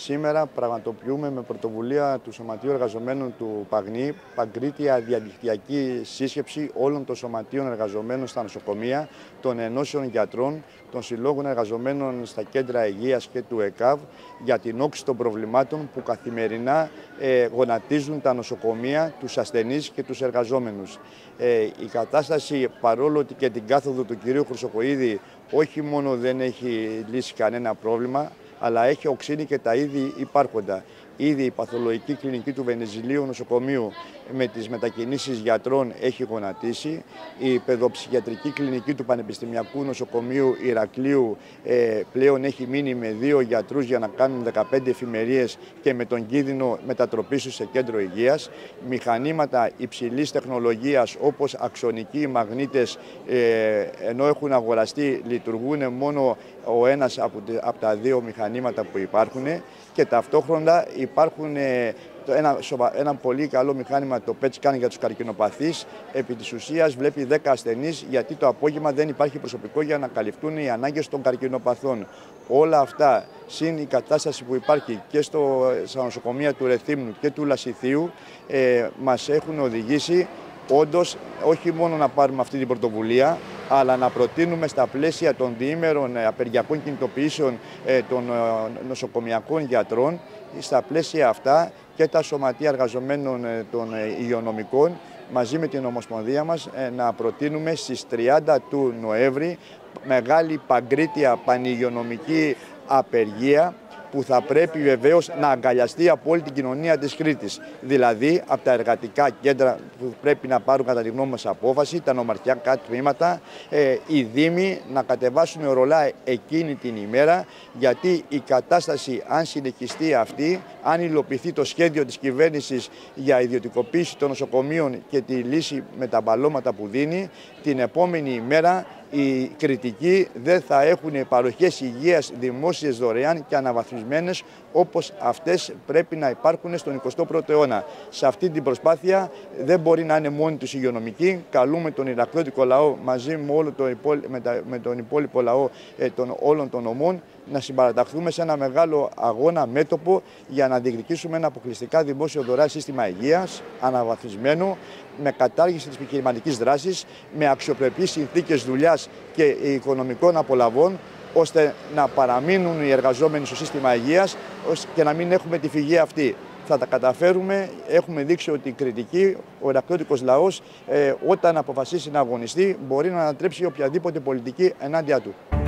Σήμερα πραγματοποιούμε με πρωτοβουλία του Σωματείου Εργαζομένων του Παγνή παγκρίτια διαδικτυακή σύσκεψη όλων των σωματείων εργαζομένων στα νοσοκομεία, των ενώσεων γιατρών, των συλλόγων εργαζομένων στα κέντρα υγείας και του ΕΚΑΒ για την όξη των προβλημάτων που καθημερινά γονατίζουν τα νοσοκομεία, τους ασθενείς και τους εργαζόμενους. Η κατάσταση, παρόλο ότι και την κάθοδο του κυρίου Χρυσοκοΐδη όχι μόνο δεν έχει λύσει κανένα πρόβλημα, αλλά έχει οξύνει και τα ήδη υπάρχοντα. Ήδη η παθολογική κλινική του Βενιζηλίου νοσοκομείου με τις μετακινήσεις γιατρών έχει γονατίσει. Η παιδοψυχιατρική κλινική του Πανεπιστημιακού Νοσοκομείου Ηρακλείου πλέον έχει μείνει με 2 γιατρούς για να κάνουν 15 εφημερίες και με τον κίνδυνο μετατροπής τους σε κέντρο υγείας. Μηχανήματα υψηλής τεχνολογίας όπως αξονικοί μαγνήτες, ενώ έχουν αγοραστεί, λειτουργούν μόνο ο ένας από τα 2 μηχανήματα που υπάρχουν και ταυτόχρονα υπάρχουν ένα πολύ καλό μηχάνημα, το PET scan για τους καρκινοπαθείς. Επί της ουσίας βλέπει 10 ασθενείς, γιατί το απόγευμα δεν υπάρχει προσωπικό για να καλυφθούν οι ανάγκες των καρκινοπαθών. Όλα αυτά, συν η κατάσταση που υπάρχει και στα νοσοκομεία του Ρεθύμνου και του Λασιθίου, μας έχουν οδηγήσει όντως όχι μόνο να πάρουμε αυτή την πρωτοβουλία, αλλά να προτείνουμε στα πλαίσια των διήμερων απεργιακών κινητοποιήσεων των νοσοκομιακών γιατρών, στα πλαίσια αυτά και τα σωματεία εργαζομένων των υγειονομικών, μαζί με την Ομοσπονδία μας, να προτείνουμε στις 30 του Νοέμβρη μεγάλη παγκρίτια πανυγειονομική απεργία, που θα πρέπει βεβαίως να αγκαλιαστεί από όλη την κοινωνία της Κρήτης. Δηλαδή, από τα εργατικά κέντρα που πρέπει να πάρουν κατά τη γνώμη μας απόφαση, τα νομαρχιακά τμήματα, οι Δήμοι να κατεβάσουν ρολά εκείνη την ημέρα, γιατί η κατάσταση, αν συνεχιστεί αυτή, αν υλοποιηθεί το σχέδιο της κυβέρνησης για ιδιωτικοποίηση των νοσοκομείων και τη λύση με τα μπαλώματα που δίνει, την επόμενη ημέρα οι Κρητικοί δεν θα έχουν παροχές υγείας δημόσιες δωρεάν και αναβαθμισμένες όπως αυτές πρέπει να υπάρχουν στον 21ο αιώνα. Σε αυτή την προσπάθεια δεν μπορεί να είναι μόνοι τους υγειονομικοί. Καλούμε τον Ηρακλειώτικο λαό μαζί με τον υπόλοιπο λαό όλων των νομών να συμπαραταχθούμε σε ένα μεγάλο αγώνα μέτωπο για να διεκδικήσουμε ένα αποκλειστικά δημόσιο δωρεάν σύστημα υγείας, αναβαθμισμένο, με κατάργηση της επιχειρηματικής δράσης, με αξιοπρεπείς συνθήκες δουλειάς και οικονομικών απολαβών, ώστε να παραμείνουν οι εργαζόμενοι στο σύστημα υγείας και να μην έχουμε τη φυγή αυτή. Θα τα καταφέρουμε. Έχουμε δείξει ότι η Κρητική, ο Ηρακλειώτικος λαός, όταν αποφασίσει να αγωνιστεί, μπορεί να ανατρέψει οποιαδήποτε πολιτική ενάντια του.